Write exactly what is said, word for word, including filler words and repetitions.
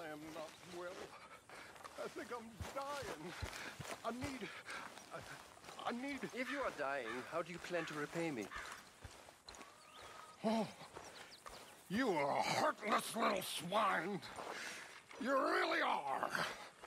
I am not well. I think I'm dying. I need... I, I need... If you are dying, how do you plan to repay me? Oh, you are a heartless little swine. You really are.